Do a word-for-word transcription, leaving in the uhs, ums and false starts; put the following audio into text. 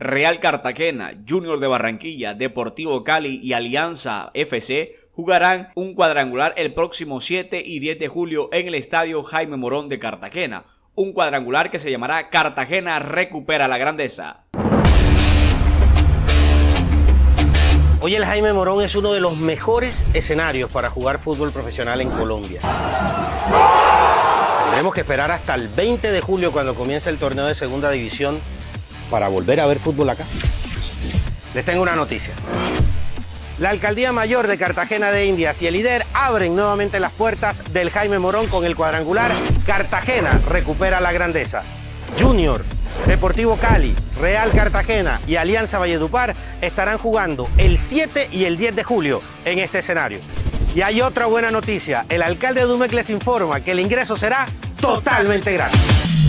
Real Cartagena, Junior de Barranquilla, Deportivo Cali y Alianza F C jugarán un cuadrangular el próximo siete y diez de julio en el estadio Jaime Morón de Cartagena. Un cuadrangular que se llamará Cartagena recupera la grandeza. Hoy el Jaime Morón es uno de los mejores escenarios para jugar fútbol profesional en Colombia. Tendremos que esperar hasta el veinte de julio cuando comience el torneo de segunda división para volver a ver fútbol acá. Les tengo una noticia. La Alcaldía Mayor de Cartagena de Indias y el I D E R abren nuevamente las puertas del Jaime Morón con el cuadrangular Cartagena recupera la grandeza. Junior, Deportivo Cali, Real Cartagena y Alianza Valledupar estarán jugando el siete y el diez de julio en este escenario. Y hay otra buena noticia, el alcalde de Dumex les informa que el ingreso será totalmente gratis.